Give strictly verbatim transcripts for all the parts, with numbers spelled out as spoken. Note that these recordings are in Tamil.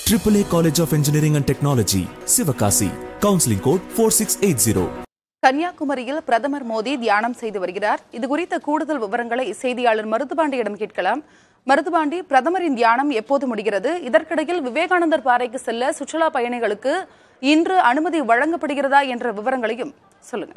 triple A College of Engineering and Technology, Sivakasi. Counseling code four six eight zero. கன்னியாகுமரியில் பிரதமர் மோடி தியானம் செய்து வருகிறார். இது குறித்த கூடுதல் விவரங்களை செய்தியாளர் மருதுபாண்டியிடம் கேட்கலாம். மருதுபாண்டி, பிரதமரின் தியானம் எப்போது முடிகிறது? இதற்கிடையில் விவேகானந்தர் பாறைக்கு செல்ல சுற்றுலா பயணிகளுக்கு இன்று அனுமதி வழங்கப்படுகிறதா என்ற விவரங்களையும் சொல்லுங்க.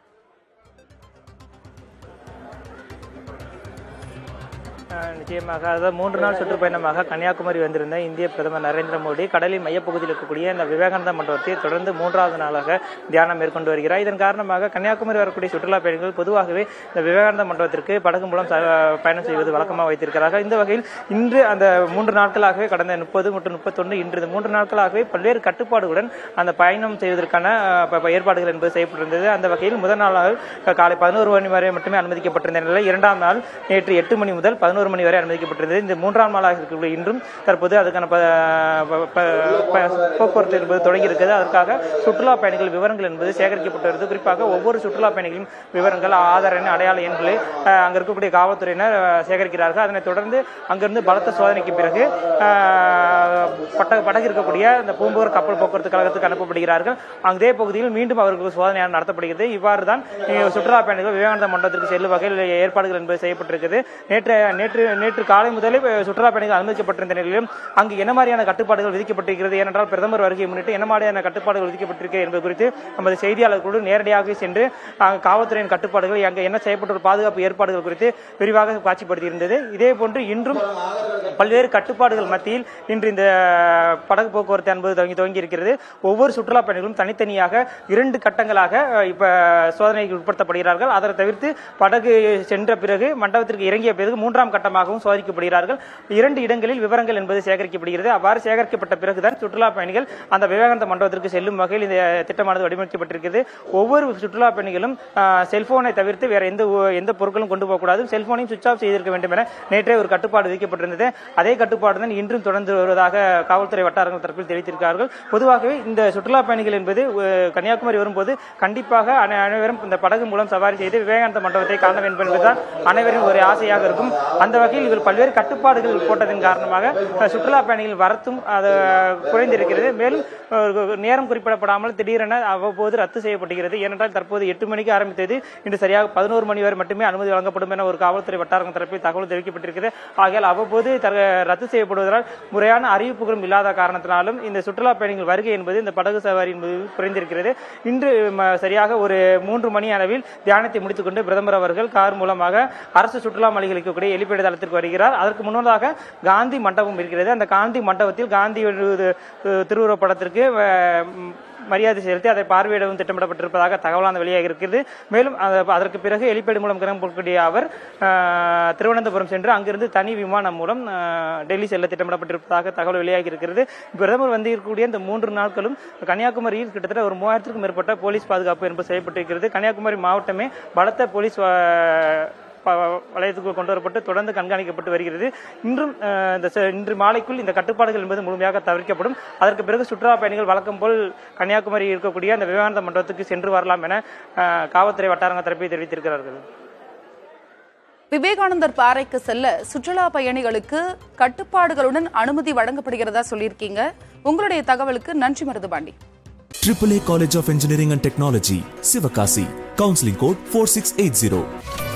நிச்சயமாக அதாவது மூன்று நாள் சுற்றுப்பயணமாக கன்னியாகுமரி வந்திருந்த இந்திய பிரதமர் நரேந்திர மோடி கடலின் மையப்பகுதியில் இருக்கக்கூடிய இந்த விவேகானந்தா மண்டபத்தை தொடர்ந்து மூன்றாவது நாளாக தியானம் மேற்கொண்டு வருகிறார். இதன் காரணமாக கன்னியாகுமரி வரக்கூடிய சுற்றுலா பயணிகள் பொதுவாகவே இந்த விவேகானந்தா மண்டபத்திற்கு படகு மூலம் பயணம் செய்வது வழக்கமாக வைத்திருக்கிறார்கள். இந்த வகையில் இன்று அந்த மூன்று நாட்களாகவே கடந்த முப்பது மற்றும் முப்பத்தொன்று இன்று மூன்று நாட்களாகவே பல்வேறு கட்டுப்பாடுகளுடன் அந்த பயணம் செய்வதற்கான ஏற்பாடுகள் என்பது செய்யப்பட்டிருந்தது. அந்த வகையில் முதல் நாளாக காலை பதினோரு மணி வரை மட்டுமே அனுமதிக்கப்பட்டிருந்த நிலையில் இரண்டாம் நாள் நேற்று எட்டு மணி முதல் பதினோரு மணி வரை அனுமதிக்கப்பட்டிருந்தது. இந்த மூன்றாம் நாளாக இருக்கக்கூடிய இன்றும் தற்போது அதுக்கான போக்குவரத்து என்பது தொடங்கி இருக்கிறது. அதற்காக சுற்றுலா பயணிகள் விவரங்கள் என்பது சேகரிக்கப்பட்டு வருது. குறிப்பாக ஒவ்வொரு சுற்றுலா பயணிகளின் விவரங்கள், ஆதார எண், அடையாள எண்களை அங்க இருக்கக்கூடிய காவல்துறையினர் சேகரிக்கிறார்கள். அதனைத் தொடர்ந்து அங்கிருந்து பலத்த சோதனைக்கு பிறகு படகு இருக்கக்கூடிய இந்த பூம்புகார் கப்பல் போக்குவரத்து கழகத்துக்கு அனுப்பப்படுகிறார்கள். அதே பகுதியில் மீண்டும் அவர்களுக்கு சோதனை நடத்தப்படுகிறது. இவ்வாறு தான் சுற்றுலா பயணிகள் விவேகானந்தா மண்டபத்திற்கு செல்லும் வகையில் ஏற்பாடுகள் என்பது செய்யப்பட்டிருக்கிறது. நேற்று நேற்று நேற்று காலை முதலே சுற்றுலா பயணிகள் அனுமதிக்கப்பட்டிருந்த நிலையிலும் அங்கு என்ன மாதிரியான கட்டுப்பாடுகள் விதிக்கப்பட்டிருக்கிறது, ஏனென்றால் பிரதமர் வருகையை முன்னிட்டு என்ன மாதிரியான கட்டுப்பாடுகள் விதிக்கப்பட்டிருக்கிறது என்பது குறித்து நமது செய்தியாளர்களோடு நேரடியாக சென்று காவல்துறையின் கட்டுப்பாடுகள் அங்கே என்ன செய்யப்பட்டுள்ள பாதுகாப்பு ஏற்பாடுகள் குறித்து விரிவாக காட்சிப்படுத்தியிருந்தது. இதே போன்று இன்றும் பல்வேறு கட்டுப்பாடுகள் மத்தியில் இன்று இந்த படகு போக்குவரத்து என்பது துவங்கி துவங்கி இருக்கிறது. ஒவ்வொரு சுற்றுலா பயணிகளும் தனித்தனியாக இரண்டு கட்டங்களாக இப்ப சோதனைக்கு உட்படுத்தப்படுகிறார்கள். அதை தவிர்த்து படகு சென்ற பிறகு மண்டபத்திற்கு இறங்கிய பிறகு மூன்றாம் கட்டமாகவும் சோதிக்கப்படுகிறார்கள். இரண்டு இடங்களில் விவரங்கள் என்பது சேகரிக்கப்படுகிறது. அவ்வாறு சேகரிக்கப்பட்ட பிறகுதான் சுற்றுலா பயணிகள் அந்த விவேகானந்த மண்டபத்திற்கு செல்லும் வகையில் இந்த திட்டமானது வடிவமைக்கப்பட்டிருக்கிறது. ஒவ்வொரு சுற்றுலா பயணிகளும் செல்போனை தவிர்த்து வேற எந்த எந்த பொருட்களும் கொண்டு போகக்கூடாது, செல்போனையும் சுவிட்ச் ஆஃப் செய்திருக்க வேண்டும் என நேற்றே ஒரு கட்டுப்பாடு விதிக்கப்பட்டிருந்தது. அதே கட்டுப்பாடு தான் இன்றும் தொடர்ந்து வருவதாக காவல்துறை வட்டாரங்கள் தரப்பில் தெரிவித்திருக்கிறார்கள். பொதுவாகவே இந்த சுற்றுலா பயணிகள் என்பது கன்னியாகுமரி வரும்போது கண்டிப்பாக அனைவரும் இந்த படகு மூலம் சவாரி செய்து விவேகானந்த மண்டபத்தை காண வேண்டும் என்பதுதான் அனைவரின் ஒரு ஆசையாக இருக்கும். அந்த வகையில் இவர் பல்வேறு கட்டுப்பாடுகள் போட்டதன் காரணமாக சுற்றுலா பயணிகள் வரத்தும் குறைந்திருக்கிறது. மேலும் நேரம் குறிப்பிடப்படாமல் திடீரென அவ்வப்போது ரத்து செய்யப்படுகிறது. ஏனென்றால் தற்போது எட்டு மணிக்கு ஆரம்பித்தது இன்று சரியாக பதினோரு மணி வரை மட்டுமே அனுமதி வழங்கப்படும் என ஒரு காவல்துறை வட்டாரங்கள் தரப்பில் தகவல் தெரிவிக்கப்பட்டிருக்கிறது. ஆகையால் அவ்வப்போது ரத்து செய்யப்படுவதால் முறையான அறிவிப்புகளும் இல்லாத காரணத்தினாலும் இந்த சுற்றுலா பயணிகள் வருகை என்பது இந்த படகு சவாரி என்பது குறைந்திருக்கிறது. இன்று சரியாக ஒரு மூன்று மணி அளவில் தியானத்தை முடித்துக் கொண்டு பிரதமர் அவர்கள் கார் மூலமாக அரசு சுற்றுலா மளிகைகளுக்கு கூடிய எலிப்பேடு தளத்திற்கு வருகிறார். அதற்கு முன்னதாக காந்தி மண்டபம் இருக்கிறது. அந்த காந்தி மண்டபத்தில் காந்தி திருவுருவப் படத்திற்கு மரியாதை செலுத்தி அதை பார்வையிடவும் திட்டமிடப்பட்டிருப்பதாக தகவலான வெளியாக இருக்கிறது. மேலும் அதற்கு பிறகு எலிப்பேடு மூலம் கிளம்பக்கூடிய அவர் திருவனந்தபுரம் சென்று அங்கிருந்து தனி விமானம் மூலம் டெல்லி செல்ல திட்டமிடப்பட்டிருப்பதாக தகவல் வெளியாகி இருக்கிறது. பிரதமர் வந்து இருக்கக்கூடிய இந்த மூன்று நாட்களும் கன்னியாகுமரியில் கிட்டத்தட்ட ஒரு மூவாயிரத்திற்கும் மேற்பட்ட போலீஸ் பாதுகாப்பு என்பது செய்யப்பட்டிருக்கிறது. கன்னியாகுமரி மாவட்டமே பலத்த போலீஸ் வலயத்துக்குள் கொண்டு வரப்பட்டு தொடர்ந்து கண்காணிக்கப்பட்டு வருகிறது. இன்றும் இன்று மாலைக்குள் இந்த கட்டுப்பாடுகள் என்பது முழுமையாக தவிர்க்கப்படும். அதற்கு பிறகு சுற்றுலா பயணிகள் வழக்கம் போல் கன்னியாகுமரி இருக்கக்கூடிய அந்த விவேகானந்த மண்டபத்துக்கு சென்று வரலாம் என காவல்துறை வட்டாரங்கள் தரப்பில் தெரிவித்திருக்கிறார்கள். விவேகானந்தர் பாறைக்கு செல்ல சுற்றுலா பயணிகளுக்கு கட்டுப்பாடுகளுடன் அனுமதி வழங்கப்படுகிறதா சொல்லியிருக்கீங்க. உங்களுடைய தகவலுக்கு நன்றி Maruthupandi. triple A College of Engineering and Technology, Sivakasi. Counseling code four six eight zero.